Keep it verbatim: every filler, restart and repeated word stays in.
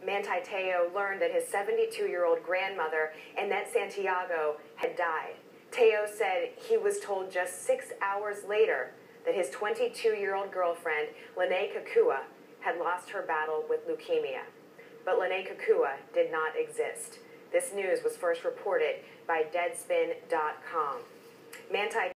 Manti Te'o learned that his seventy-two-year-old grandmother, Annette Santiago, had died. Te'o said he was told just six hours later that his twenty-two-year-old girlfriend, Lene Kekua, had lost her battle with leukemia. But Lene Kekua did not exist. This news was first reported by Deadspin dot com. Manti